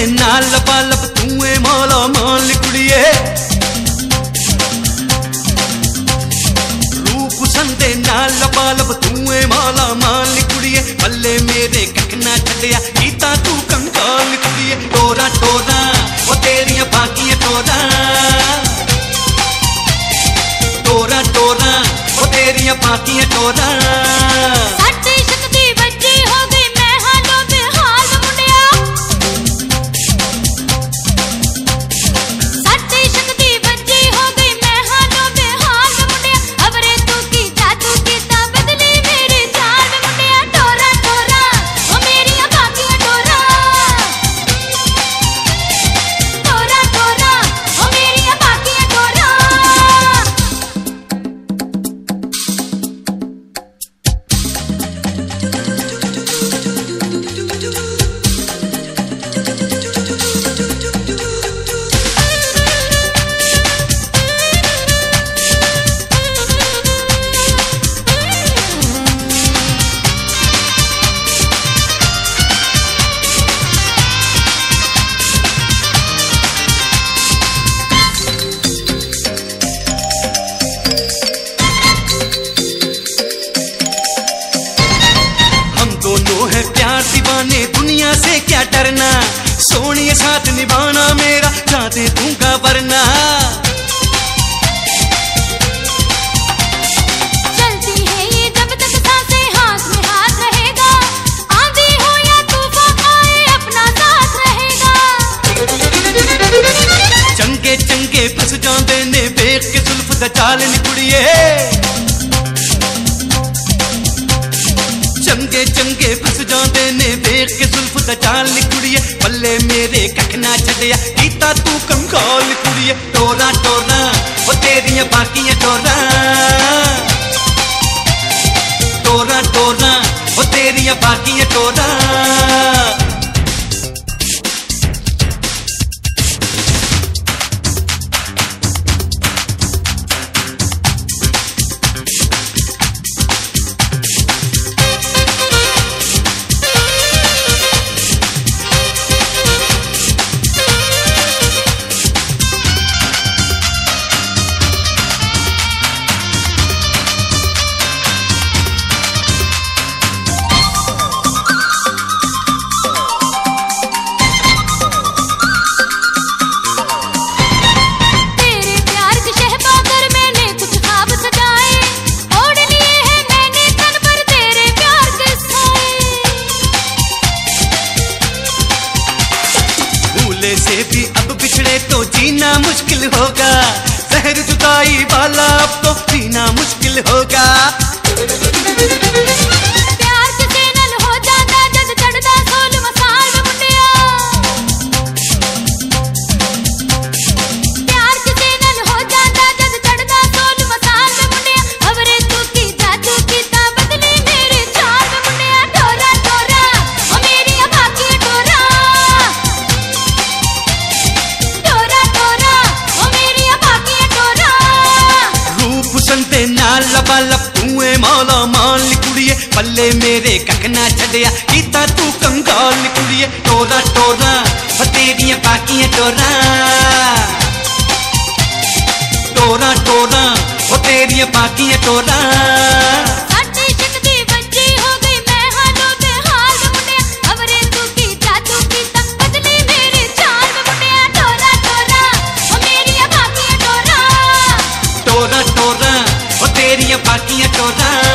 संते नाल लबा लब तू ए माला माल कुड़िए, रूप संते नाल लबा लब तू ए माला माल कुड़िए, पल्ले मेरे कख ना छड्डिया कीता तू कंगाल कुड़िए। टोरा टोरा ओ तेरियां बाकियां टोरा, टोरा टोरा ओ तेरियां बाकियां टोरा। दीवाने दुनिया से क्या डरना, सोनिए साथ निभाना मेरा चाहते दूंगा वरना। चलती है ये जब तक सांसें हाथ में हाथ रहेगा, आंधी हो या तूफान आए अपना साथ रहेगा। चंगे चंगे फस जांदे ने वेख के जुल्फ दा चाल निकुड़िए, चंगे चंगे फस जांदे ने वेख के जुल्फ दा चाल कुड़िए, पल्ले मेरे कख ना छड्डिया कीता तू कंगाल कुड़िए। टोरा टोरा ओ तेरियां बाकियां टोरा, टोरा टोरा ओ तेरियां बाकियां टोरा। से भी अब बिछड़े तो जीना मुश्किल होगा, जहर जुदाई वाला अब तो जीना मुश्किल होगा। प्यार किसे नल हो जाता जद चढ़दा सोल मसाल मुंडिया, प्यार किसे नल हो जाता जद चढ़दा सोल मसाल मुंडिया, खबरे तू की जादू कीता बदली मेरे चाल मुंडिया। टोरा टोरा ओ मेरी बाकी टोरा, संते नाल लबा लब तू ए मौला माल कुड़िए, पल्ले मेरे कख ना छड्डिया कीता तू कंगाल कुड़िए। टोरा टोरा ओ तेरियां बाकियां टोरा, टोरा टोरा ओ तेरियां बाकियां टोरा। टोरा टोरा ओ तेरियां बाकियां टोरा।